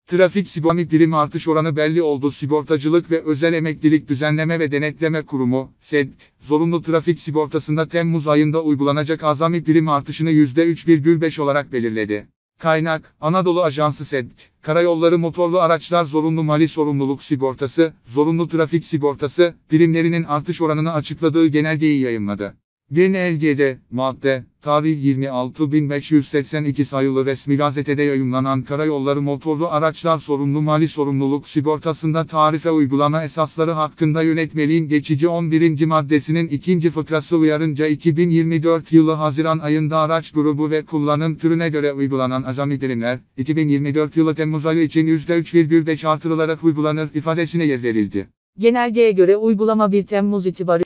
Trafik sigorta prim artış oranı belli oldu. Sigortacılık ve Özel Emeklilik Düzenleme ve Denetleme Kurumu, SEDK, zorunlu trafik sigortasında Temmuz ayında uygulanacak azami prim artışını %3,5 olarak belirledi. Kaynak, Anadolu Ajansı SEDK, Karayolları Motorlu Araçlar Zorunlu Mali Sorumluluk Sigortası, Zorunlu Trafik Sigortası, primlerinin artış oranını açıkladığı genelgeyi yayımladı. Genelgede, madde, tarih 26.582 sayılı resmi gazetede yayımlanan Karayolları Motorlu Araçlar Sorumlu Mali Sorumluluk Sigortasında tarife uygulama esasları hakkında yönetmeliğin geçici 11. maddesinin 2. fıkrası uyarınca 2024 yılı Haziran ayında araç grubu ve kullanım türüne göre uygulanan azami primler, 2024 yılı Temmuz ayı için %3,5 artırılarak uygulanır ifadesine yer verildi. Genelgeye göre uygulama 1 Temmuz itibarı